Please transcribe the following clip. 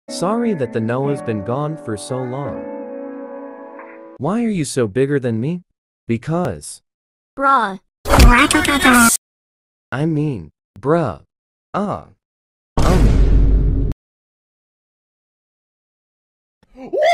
Sorry that the Noah's been gone for so long. Why are you so bigger than me? Because. Bruh. I mean, bruh. Um.